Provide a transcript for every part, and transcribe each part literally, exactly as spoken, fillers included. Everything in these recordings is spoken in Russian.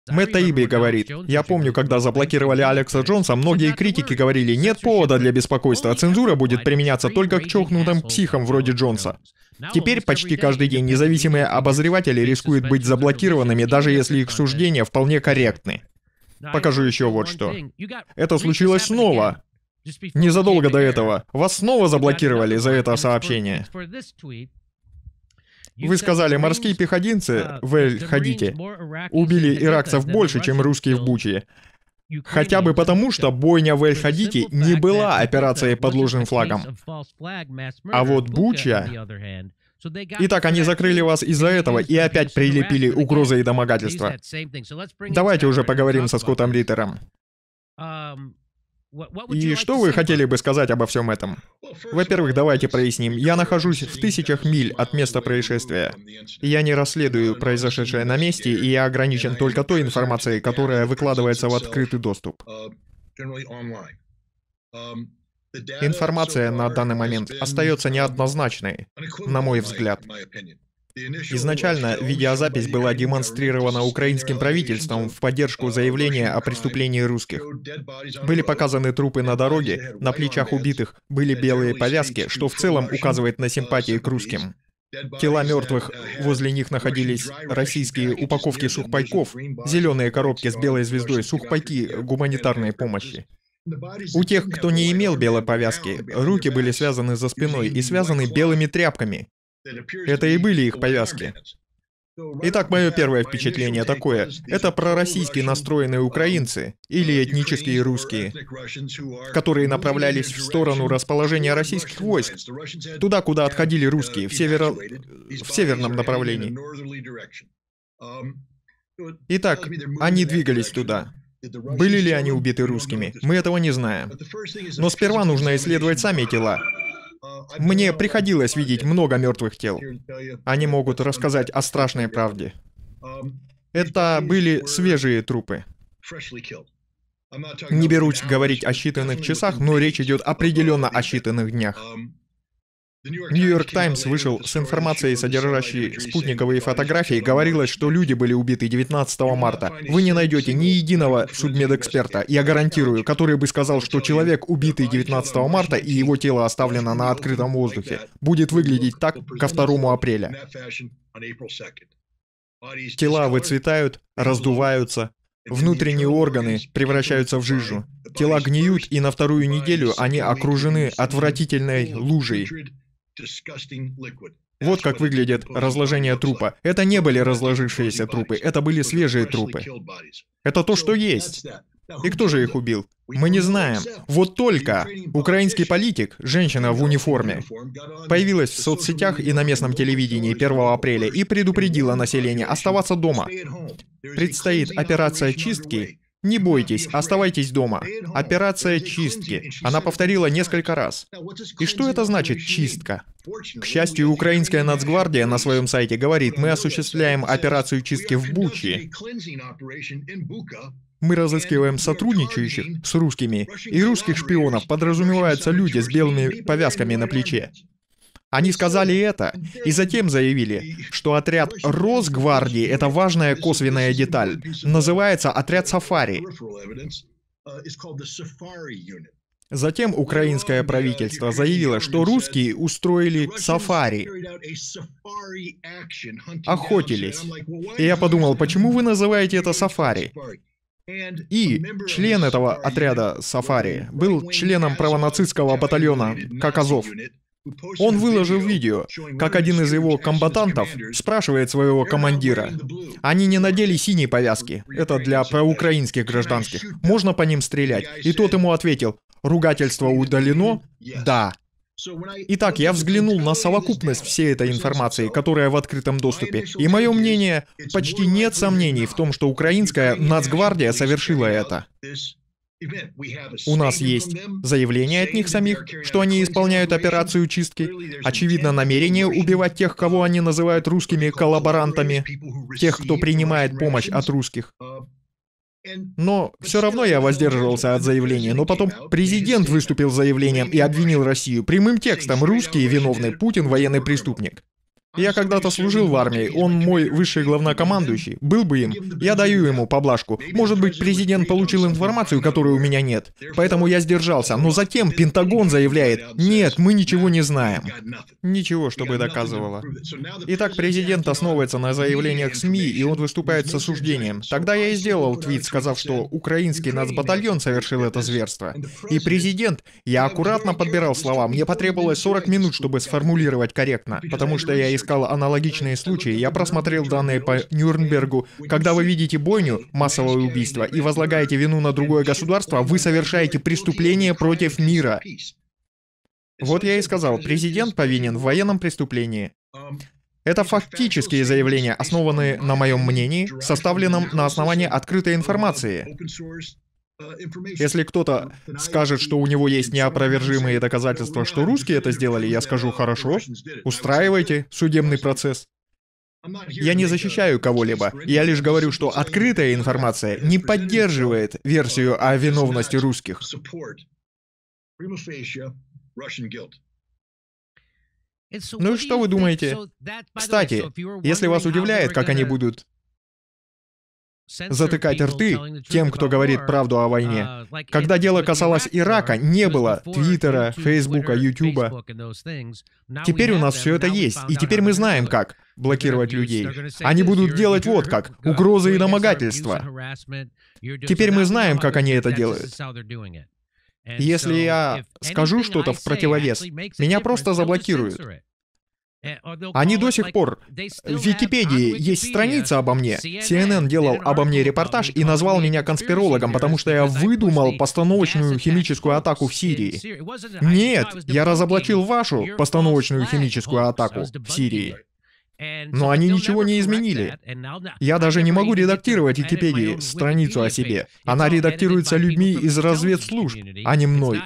Мэтт Таиби говорит: «Я помню, когда заблокировали Алекса Джонса, многие критики говорили, нет повода для беспокойства, цензура будет применяться только к чокнутым психам вроде Джонса». Теперь почти каждый день независимые обозреватели рискуют быть заблокированными, даже если их суждения вполне корректны. Покажу еще вот что. Это случилось снова. Незадолго до этого. Вас снова заблокировали за это сообщение. Вы сказали, морские пехотинцы в Эль-Хадиде убили иракцев больше, чем русские в Буче. Хотя бы потому, что бойня в Эль-Хадиде не была операцией под ложным флагом. А вот Буча... Итак, они закрыли вас из-за этого и опять прилепили угрозы и домогательства. Давайте уже поговорим со Скоттом Риттером. И что вы хотели бы сказать обо всем этом? Во-первых, давайте проясним. Я нахожусь в тысячах миль от места происшествия. Я не расследую произошедшее на месте, и я ограничен только той информацией, которая выкладывается в открытый доступ. Информация на данный момент остается неоднозначной, на мой взгляд. Изначально видеозапись была демонстрирована украинским правительством в поддержку заявления о преступлении русских. Были показаны трупы на дороге, на плечах убитых были белые повязки, что в целом указывает на симпатии к русским. Тела мертвых, возле них находились российские упаковки сухпайков, зеленые коробки с белой звездой, сухпайки гуманитарной помощи. У тех, кто не имел белой повязки, руки были связаны за спиной и связаны белыми тряпками. Это и были их повязки. Итак, мое первое впечатление такое. Это пророссийски настроенные украинцы, или этнические русские, которые направлялись в сторону расположения российских войск, туда, куда отходили русские, в, северо... в северном направлении. Итак, они двигались туда. Были ли они убиты русскими? Мы этого не знаем. Но сперва нужно исследовать сами тела. Мне приходилось видеть много мертвых тел. Они могут рассказать о страшной правде. Это были свежие трупы. Не берусь говорить о считанных часах, но речь идет определенно о считанных днях. Нью-Йорк Таймс вышел с информацией, содержащей спутниковые фотографии. Говорилось, что люди были убиты девятнадцатого марта. Вы не найдете ни единого судмедэксперта, я гарантирую, который бы сказал, что человек, убитый девятнадцатого марта, и его тело оставлено на открытом воздухе, будет выглядеть так ко второму апреля. Тела выцветают, раздуваются, внутренние органы превращаются в жижу. Тела гниют, и на вторую неделю они окружены отвратительной лужей. Вот как выглядит разложение трупа. Это не были разложившиеся трупы, это были свежие трупы. Это то, что есть. И кто же их убил? Мы не знаем. Вот только украинский политик, женщина в униформе, появилась в соцсетях и на местном телевидении первого апреля и предупредила население оставаться дома. Предстоит операция чистки. Не бойтесь, оставайтесь дома. Операция чистки. Она повторила несколько раз. И что это значит «чистка»? К счастью, украинская нацгвардия на своем сайте говорит, мы осуществляем операцию чистки в Буче. Мы разыскиваем сотрудничающих с русскими, и русских шпионов подразумеваются люди с белыми повязками на плече. Они сказали это, и затем заявили, что отряд Росгвардии — это важная косвенная деталь. Называется отряд Сафари. Затем украинское правительство заявило, что русские устроили сафари. Охотились. И я подумал, почему вы называете это сафари? И член этого отряда сафари был членом правонацистского батальона как Азов. Он выложил видео, как один из его комбатантов спрашивает своего командира. Они не надели синие повязки, это для проукраинских гражданских, можно по ним стрелять? И тот ему ответил, ругательство удалено? Да. Итак, я взглянул на совокупность всей этой информации, которая в открытом доступе, и мое мнение, почти нет сомнений в том, что украинская нацгвардия совершила это. У нас есть заявление от них самих, что они исполняют операцию чистки, очевидно намерение убивать тех, кого они называют русскими коллаборантами, тех, кто принимает помощь от русских. Но все равно я воздерживался от заявления, но потом президент выступил с заявлением и обвинил Россию прямым текстом: русские виновны, Путин военный преступник. Я когда-то служил в армии, он мой высший главнокомандующий. Был бы им, я даю ему поблажку. Может быть, президент получил информацию, которой у меня нет. Поэтому я сдержался. Но затем Пентагон заявляет: нет, мы ничего не знаем. Ничего, чтобы доказывало. Итак, президент основывается на заявлениях СМИ, и он выступает с осуждением. Тогда я и сделал твит, сказав, что украинский нацбатальон совершил это зверство. И президент, я аккуратно подбирал слова, мне потребовалось сорок минут, чтобы сформулировать корректно, потому что я искал аналогичные случаи, я просмотрел данные по Нюрнбергу. Когда вы видите бойню, массовое убийство, и возлагаете вину на другое государство, вы совершаете преступление против мира. Вот я и сказал, президент повинен в военном преступлении. Это фактические заявления, основанные на моем мнении, составленном на основании открытой информации. Если кто-то скажет, что у него есть неопровержимые доказательства, что русские это сделали, я скажу: хорошо, устраивайте судебный процесс. Я не защищаю кого-либо, я лишь говорю, что открытая информация не поддерживает версию о виновности русских. Ну и что вы думаете? Кстати, если вас удивляет, как они будут затыкать рты тем, кто говорит правду о войне. Когда дело касалось Ирака, не было Твиттера, Фейсбука, Ютуба. Теперь у нас все это есть, и теперь мы знаем, как блокировать людей. Они будут делать вот как: угрозы и домогательства. Теперь мы знаем, как они это делают. Если я скажу что-то в противовес, меня просто заблокируют. Они до сих пор... В Википедии есть страница обо мне. Си Эн Эн делал обо мне репортаж и назвал меня конспирологом, потому что я выдумал постановочную химическую атаку в Сирии. Нет, я разоблачил вашу постановочную химическую атаку в Сирии. Но они ничего не изменили. Я даже не могу редактировать в Википедии страницу о себе. Она редактируется людьми из разведслужб, а не мной.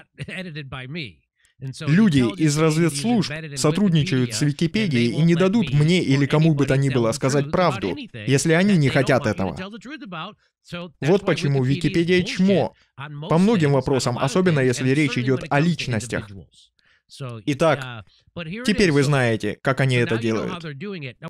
Люди из разведслужб сотрудничают с Википедией и не дадут мне или кому бы то ни было сказать правду, если они не хотят этого. Вот почему Википедия чмо по многим вопросам, особенно если речь идет о личностях. Итак, теперь вы знаете, как они это делают.